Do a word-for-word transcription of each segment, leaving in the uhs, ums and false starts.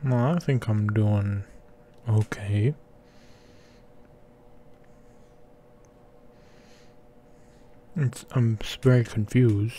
Well, I think I'm doing okay. It's, I'm very confused.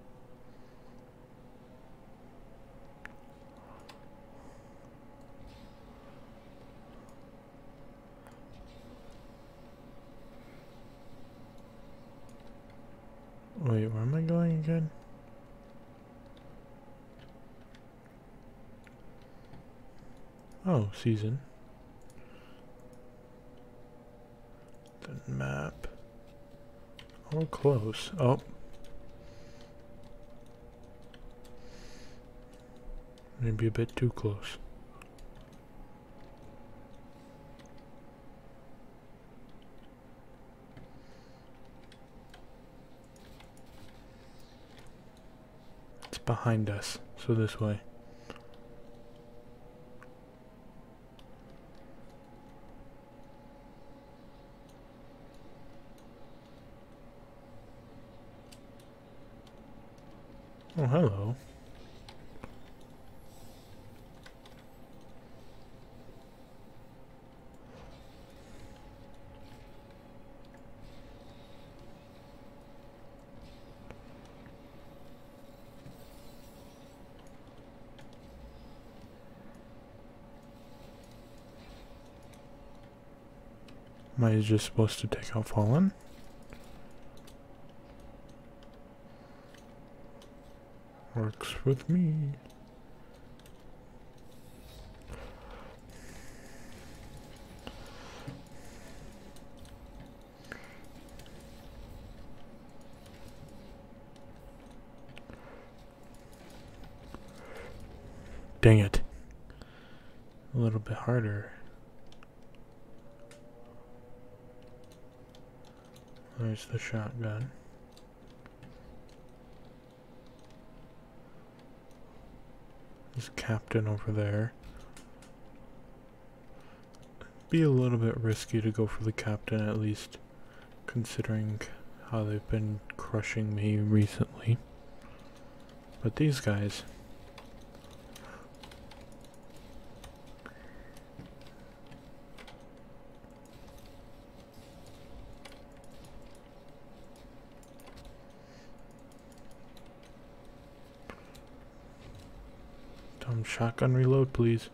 Wait, where am I going again? Oh, season. The map. Oh, close. Oh. Maybe a bit too close. It's behind us, so this way. Oh, hello. Am I just supposed to take out Fallen? Works with me. Dang it. A little bit harder. There's the shotgun. There's Captain over there. Be a little bit risky to go for the Captain, at least considering how they've been crushing me recently. But these guys... Dumb shotgun reload, please.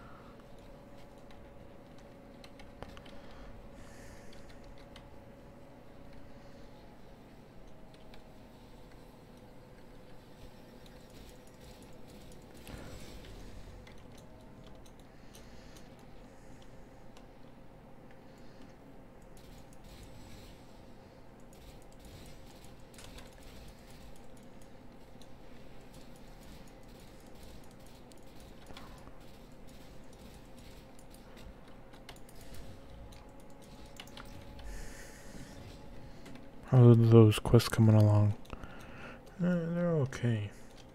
How are those quests coming along? Uh, they're okay.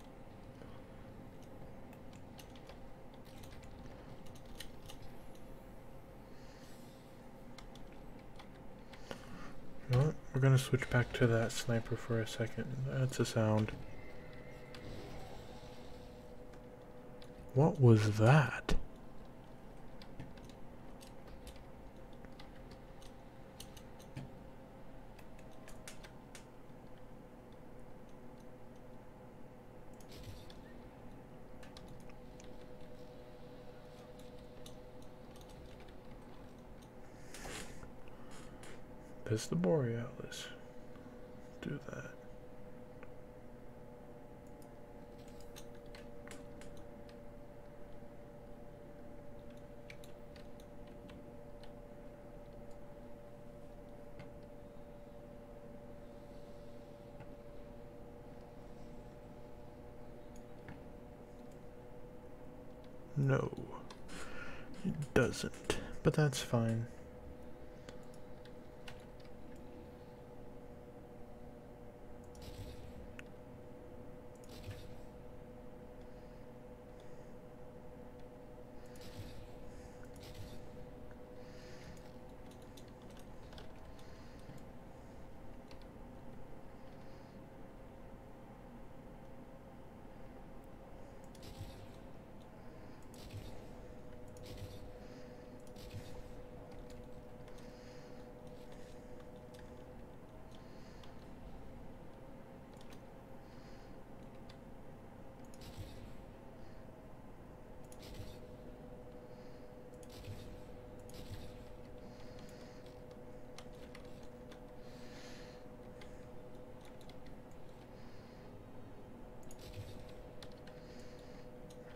You know what? We're gonna switch back to that sniper for a second. That's a sound. What was that? There's the Borealis. Do that. No, it doesn't, but that's fine.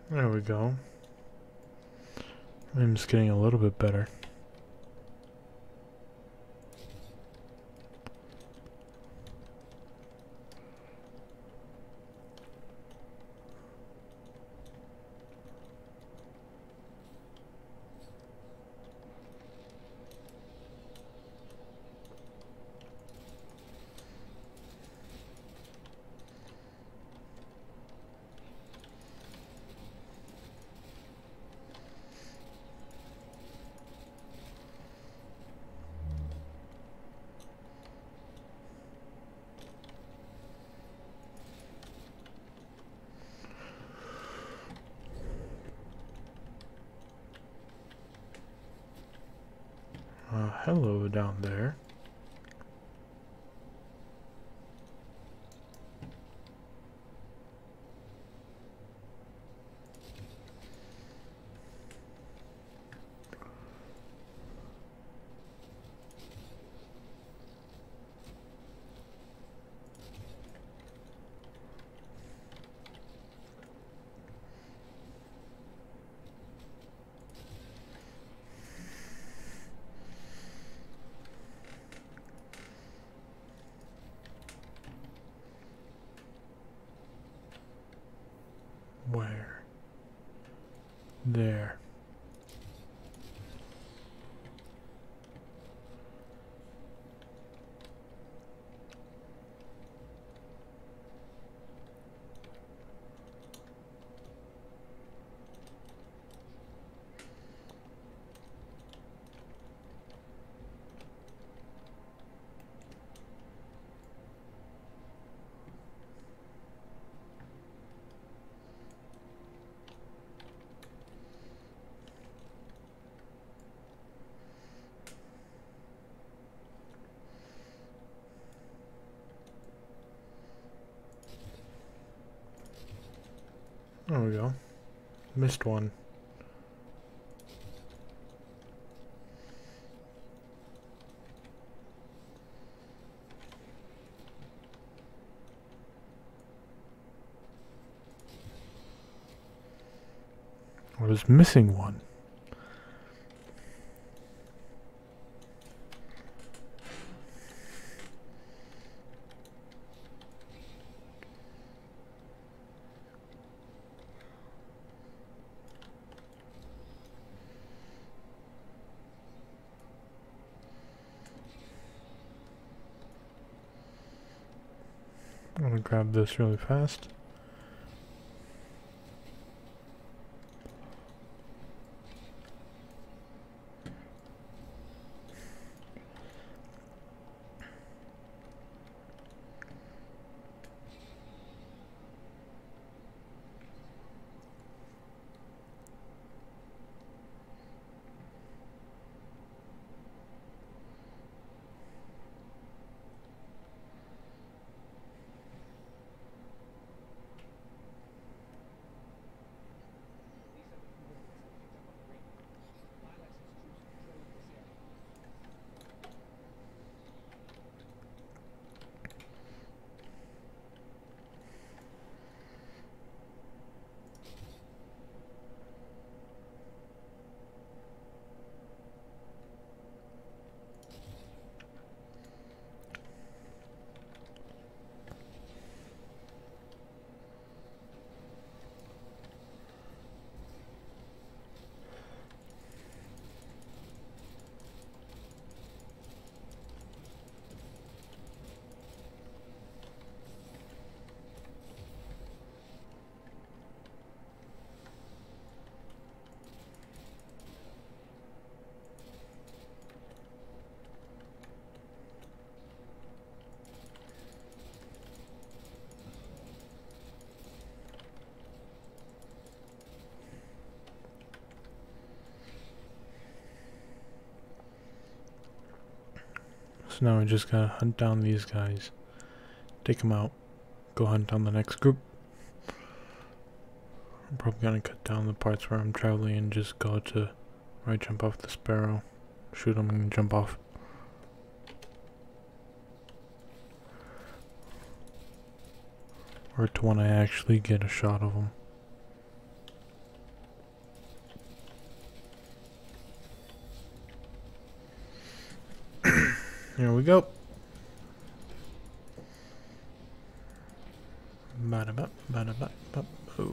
There we go. I'm just getting a little bit better. Uh, hello down there. Where? There. There we go. Missed one. I was missing one. I'm gonna grab this really fast. So now we just gotta hunt down these guys, take them out, go hunt down the next group. I'm probably gonna cut down the parts where I'm traveling and just go to where I jump off the Sparrow, shoot them and jump off. Or to when I actually get a shot of them. Here we go. Bada bop, bada bop, bop. Oh.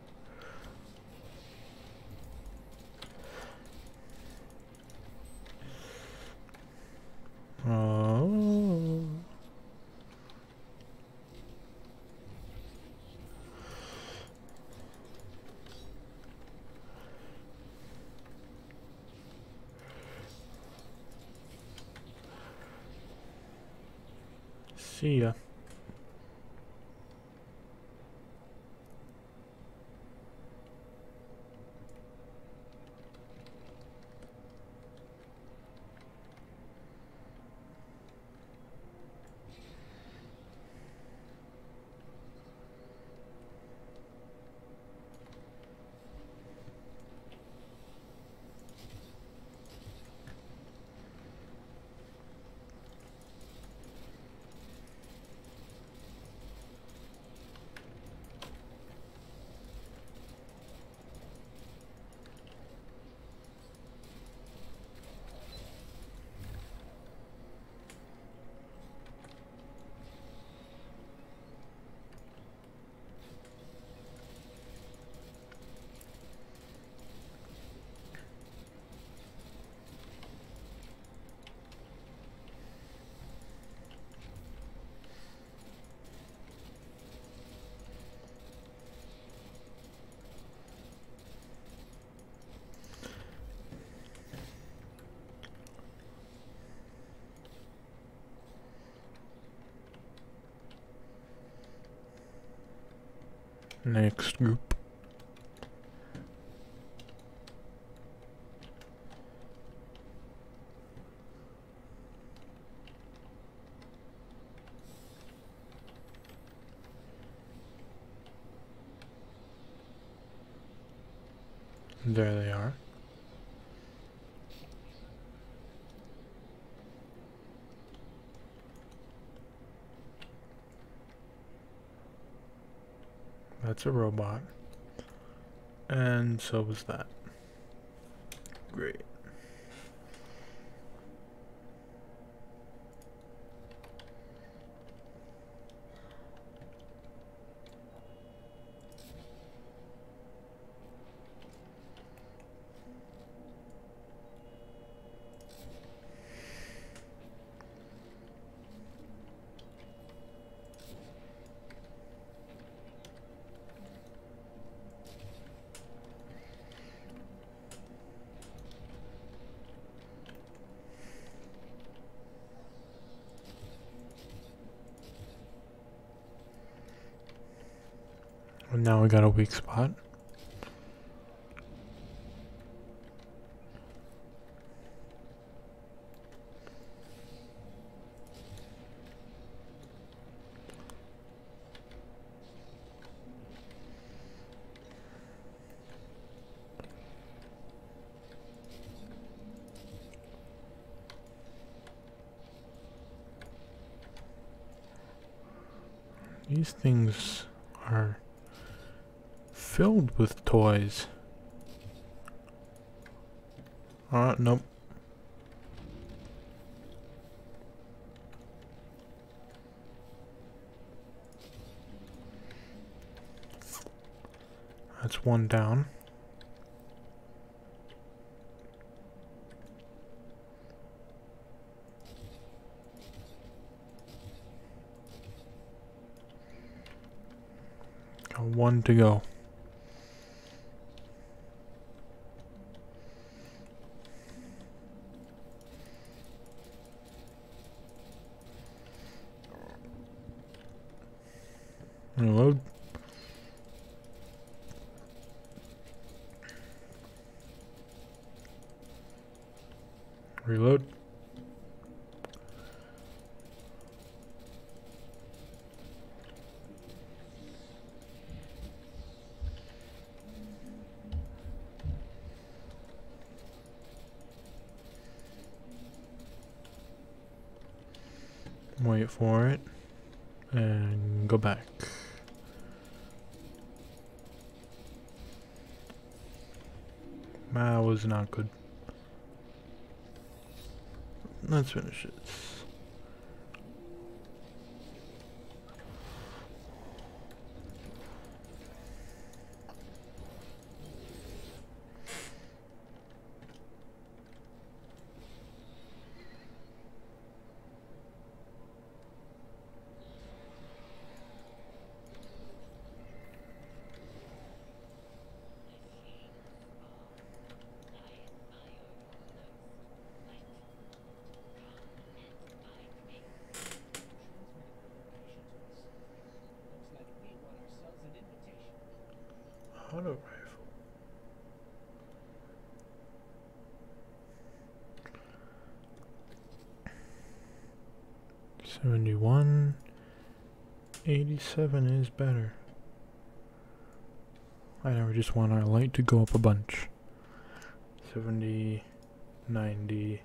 Oh. See ya. Next group. There they are. That's a robot. And so was that. Great. And now we got a weak spot. These things are filled with toys. Uh, nope. That's one down. Got one to go. Reload. Reload. Wait for it. And go back. That was not good. Let's finish this. auto rifle. Seventy-one, eighty-seven is better. I never just want our light to go up a bunch. Seventy, ninety.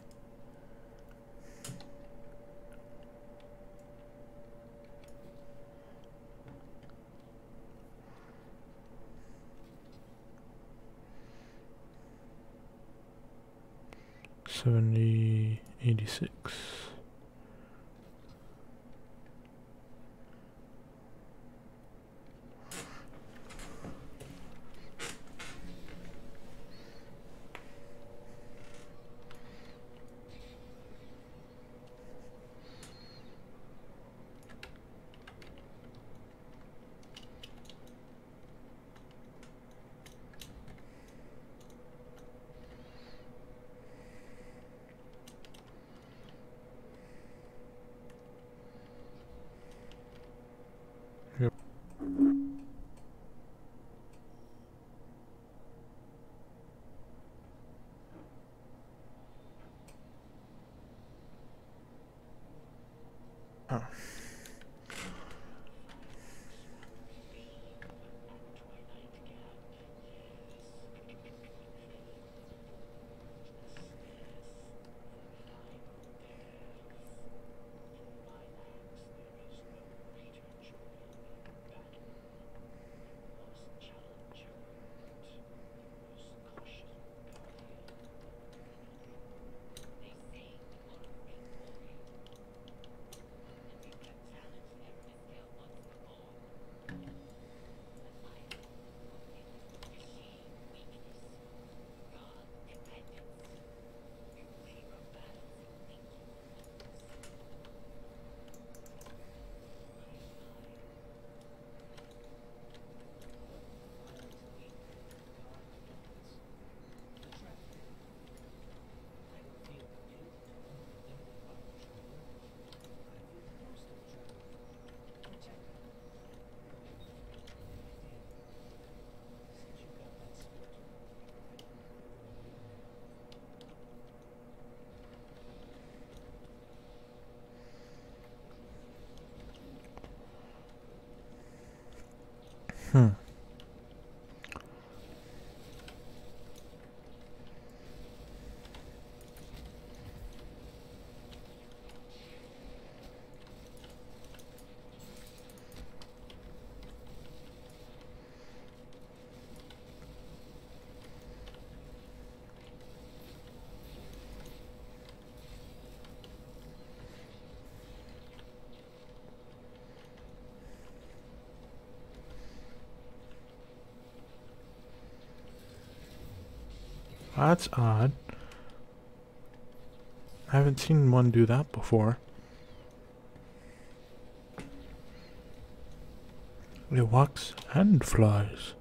Seventy, eighty-six. Yep. Oh. Hmm. That's odd. I haven't seen one do that before. It walks and flies.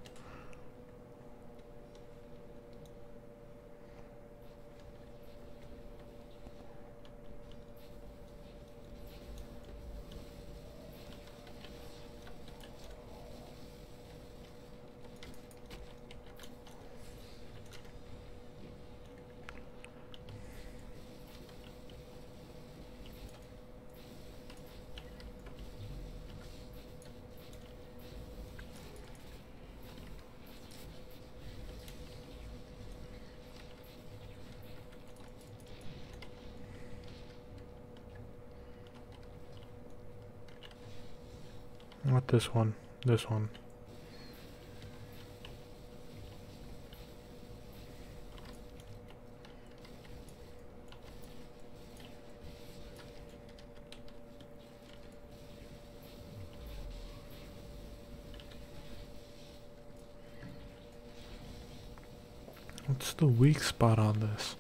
Not this one. This one. What's the weak spot on this?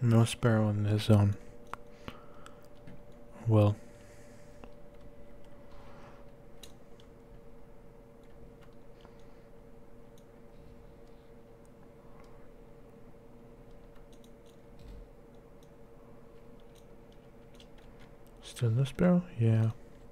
No sparrow in this zone. Well. Still no sparrow? Yeah.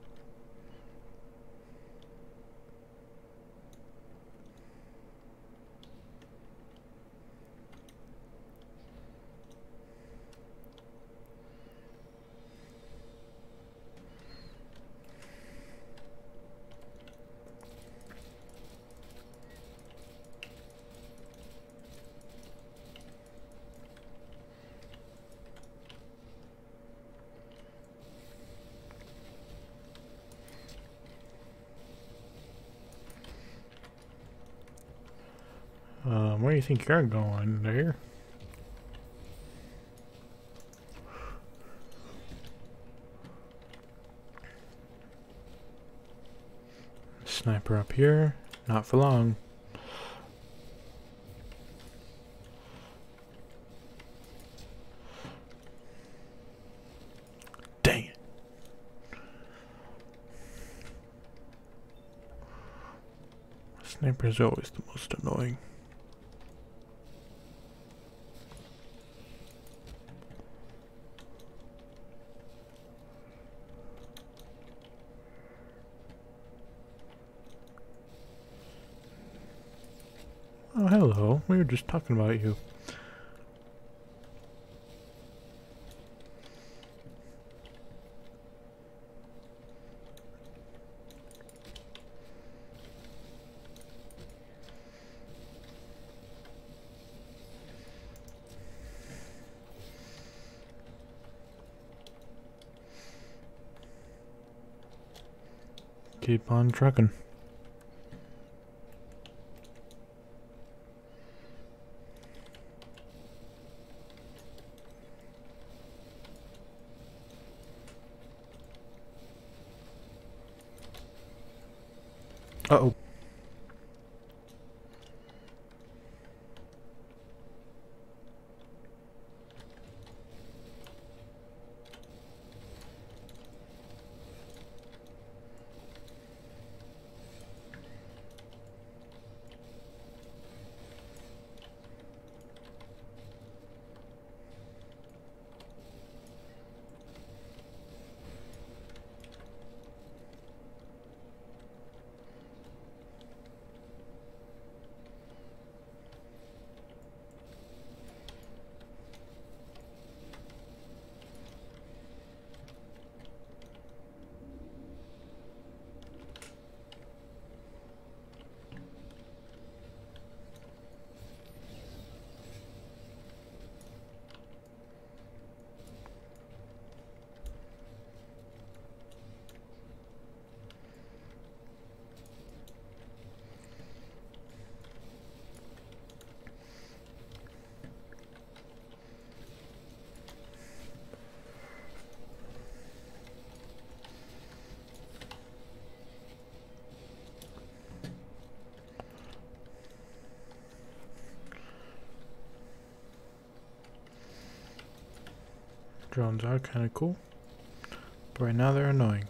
Um, where do you think you're going there? Sniper up here. Not for long. Dang it. Snipers are always the most annoying. Oh, hello. We were just talking about you. Keep on trucking. Uh-oh. Drones are kind of cool, but right now they're annoying.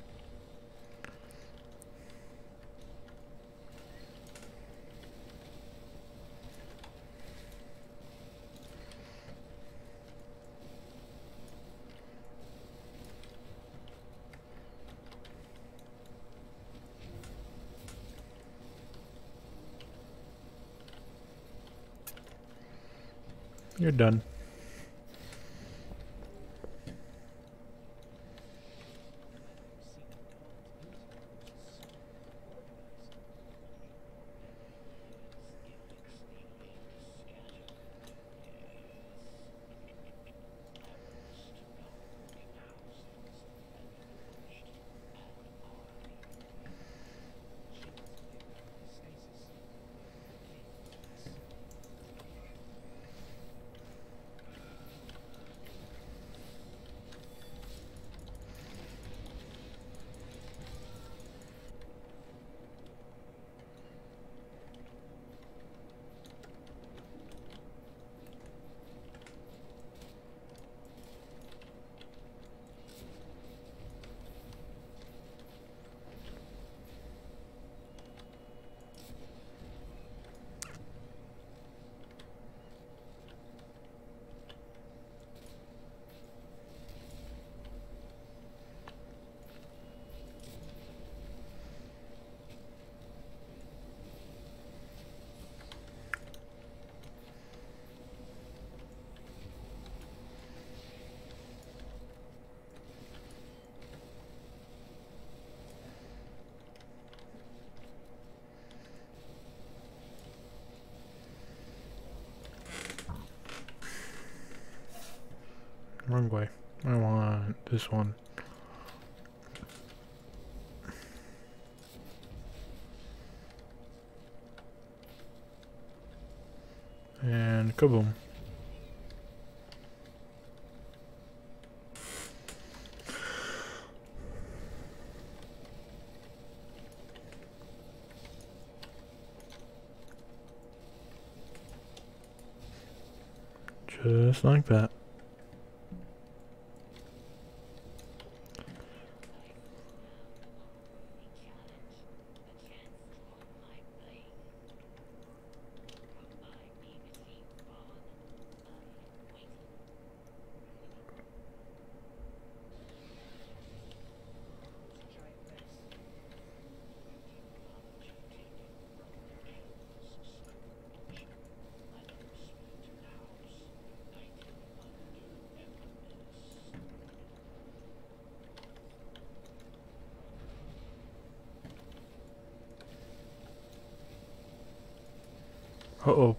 You're done. wrong way. I want this one. And kaboom. Just like that. Uh-oh.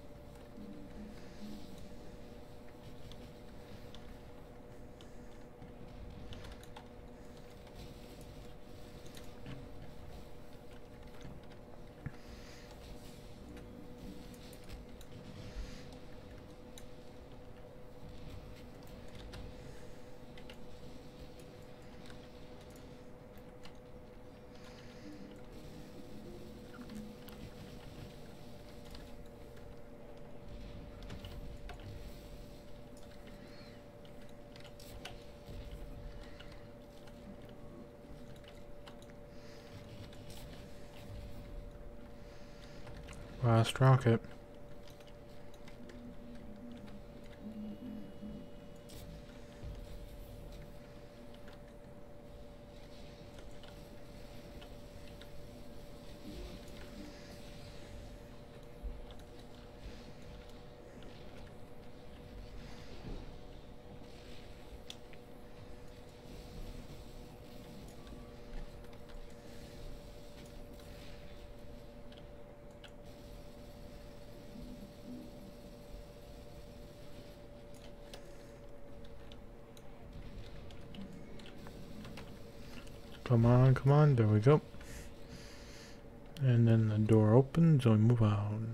Last rocket. Come on, come on, there we go. And then the door opens and we move on.